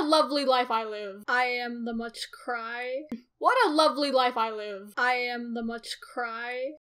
a lovely life I live. I am the much cry. What a lovely life I live. I am the much cry.